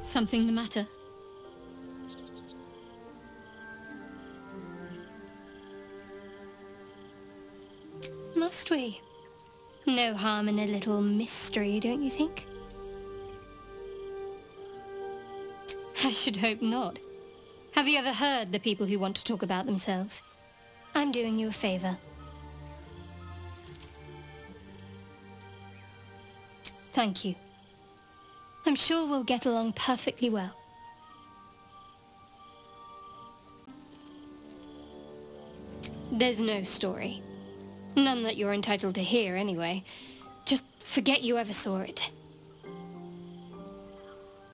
Something the matter? Must we? No harm in a little mystery, don't you think? I should hope not. Have you ever heard the people who want to talk about themselves? I'm doing you a favor. Thank you. I'm sure we'll get along perfectly well. There's no story. None that you're entitled to hear, anyway. Just forget you ever saw it.